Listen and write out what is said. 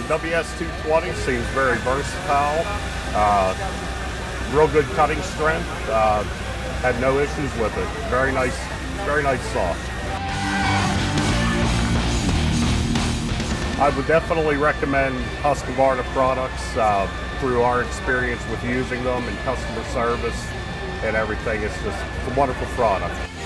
WS220 seems very versatile. Real good cutting strength. Had no issues with it. Very nice saw. I would definitely recommend Husqvarna products through our experience with using them and customer service and everything. It's a wonderful product.